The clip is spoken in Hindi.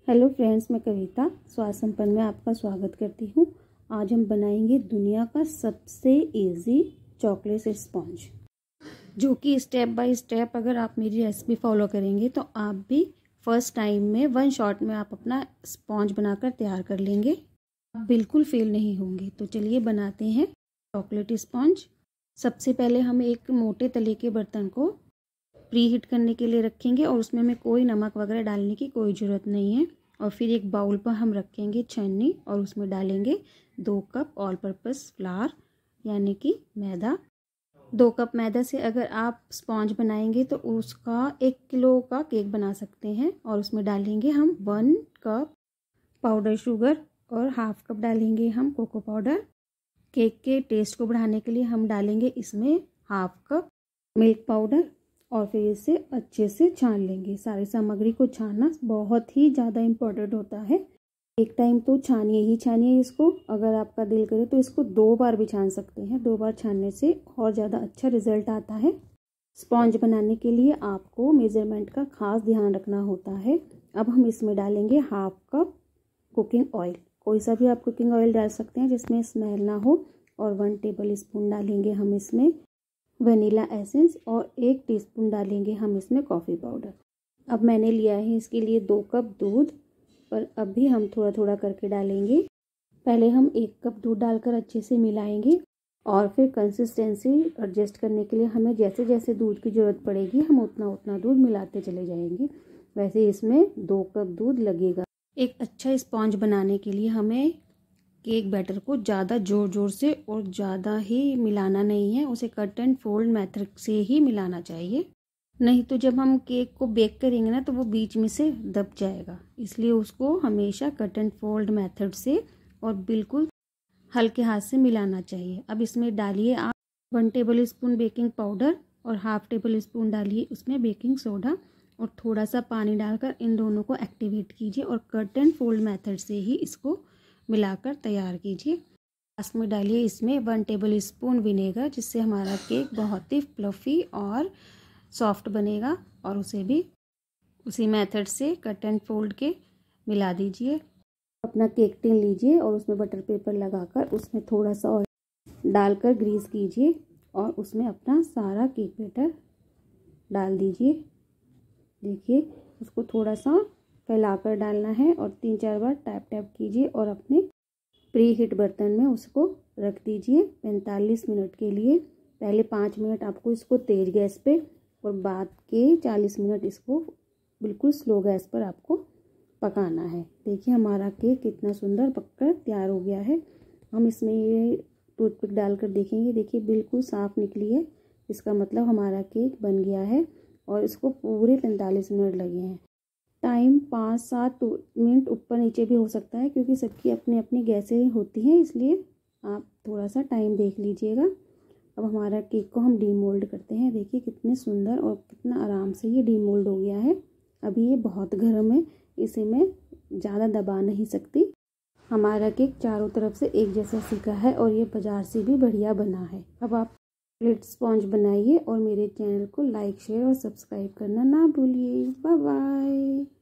हेलो फ्रेंड्स, मैं कविता स्वाद संपन्न में आपका स्वागत करती हूँ। आज हम बनाएंगे दुनिया का सबसे इजी चॉकलेट स्पॉन्ज, जो कि स्टेप बाय स्टेप अगर आप मेरी रेसिपी फॉलो करेंगे तो आप भी फर्स्ट टाइम में वन शॉट में आप अपना स्पॉन्ज बनाकर तैयार कर लेंगे। आप बिल्कुल फेल नहीं होंगे। तो चलिए बनाते हैं चॉकलेट स्पॉन्ज। सबसे पहले हम एक मोटे तले के बर्तन को प्री हीट करने के लिए रखेंगे और उसमें हमें कोई नमक वगैरह डालने की कोई ज़रूरत नहीं है। और फिर एक बाउल पर हम रखेंगे छन्नी और उसमें डालेंगे 2 कप ऑल पर्पस फ्लावर यानी कि मैदा। 2 कप मैदा से अगर आप स्पॉन्ज बनाएंगे तो उसका 1 किलो का केक बना सकते हैं। और उसमें डालेंगे हम 1 कप पाउडर शुगर और हाफ कप डालेंगे हम कोको पाउडर। केक के टेस्ट को बढ़ाने के लिए हम डालेंगे इसमें हाफ कप मिल्क पाउडर और फिर इसे अच्छे से छान लेंगे। सारी सामग्री को छानना बहुत ही ज़्यादा इम्पोर्टेंट होता है। एक टाइम तो छानिए ही छानिए इसको। अगर आपका दिल करे तो इसको 2 बार भी छान सकते हैं। 2 बार छानने से और ज़्यादा अच्छा रिजल्ट आता है। स्पॉन्ज बनाने के लिए आपको मेजरमेंट का खास ध्यान रखना होता है। अब हम इसमें डालेंगे हाफ कप कुकिंग ऑयल। कोई सा भी आप कुकिंग ऑयल डाल सकते हैं जिसमें स्मेल ना हो। और 1 टेबल स्पून डालेंगे हम इसमें वनीला एसेंस और 1 टीस्पून डालेंगे हम इसमें कॉफ़ी पाउडर। अब मैंने लिया है इसके लिए 2 कप दूध, पर अब भी हम थोड़ा थोड़ा करके डालेंगे। पहले हम 1 कप दूध डालकर अच्छे से मिलाएंगे और फिर कंसिस्टेंसी एडजस्ट करने के लिए हमें जैसे जैसे दूध की ज़रूरत पड़ेगी हम उतना उतना दूध मिलाते चले जाएंगे। वैसे इसमें 2 कप दूध लगेगा। एक अच्छा स्पॉन्ज बनाने के लिए हमें केक बैटर को ज़्यादा ज़ोर से और ज़्यादा ही मिलाना नहीं है। उसे कट एंड फोल्ड मेथड से ही मिलाना चाहिए, नहीं तो जब हम केक को बेक करेंगे ना तो वो बीच में से दब जाएगा। इसलिए उसको हमेशा कट एंड फोल्ड मेथड से और बिल्कुल हल्के हाथ से मिलाना चाहिए। अब इसमें डालिए आप 1 टेबल स्पून बेकिंग पाउडर और हाफ टेबल स्पून डालिए उसमें बेकिंग सोडा और थोड़ा सा पानी डालकर इन दोनों को एक्टिवेट कीजिए और कट एंड फोल्ड मेथड से ही इसको मिलाकर तैयार कीजिए। लास्ट में डालिए इसमें 1 टेबल स्पून विनेगर, जिससे हमारा केक बहुत ही फ्लफ़ी और सॉफ्ट बनेगा। और उसे भी उसी मेथड से कट एंड फोल्ड के मिला दीजिए। अपना केक टिन लीजिए और उसमें बटर पेपर लगाकर उसमें थोड़ा सा ऑयल डालकर ग्रीस कीजिए और उसमें अपना सारा केक बैटर डाल दीजिए। देखिए, उसको थोड़ा सा फैलाकर डालना है और 3-4 बार टैप टैप कीजिए और अपने प्री हीट बर्तन में उसको रख dीजिए 45 मिनट के लिए। पहले 5 मिनट आपको इसको तेज़ गैस पे और बाद के 40 मिनट इसको बिल्कुल स्लो गैस पर आपको पकाना है। देखिए हमारा केक कितना सुंदर पककर तैयार हो गया है। हम इसमें ये टूथपिक डालकर देखेंगे। देखिए बिल्कुल साफ़ निकली है। इसका मतलब हमारा केक बन गया है और इसको पूरे 45 मिनट लगे हैं। टाइम 5-7 मिनट ऊपर नीचे भी हो सकता है क्योंकि सबकी अपनी अपनी गैसें होती हैं, इसलिए आप थोड़ा सा टाइम देख लीजिएगा। अब हमारा केक को हम डीमोल्ड करते हैं। देखिए कितने सुंदर और कितना आराम से ये डीमोल्ड हो गया है। अभी ये बहुत गर्म है, इसे मैं ज़्यादा दबा नहीं सकती। हमारा केक चारों तरफ से एक जैसा सिका है और ये बाज़ार से भी बढ़िया बना है। अब आप चॉकलेट स्पॉन्ज बनाइए और मेरे चैनल को लाइक, शेयर और सब्सक्राइब करना ना भूलिए। Bye bye.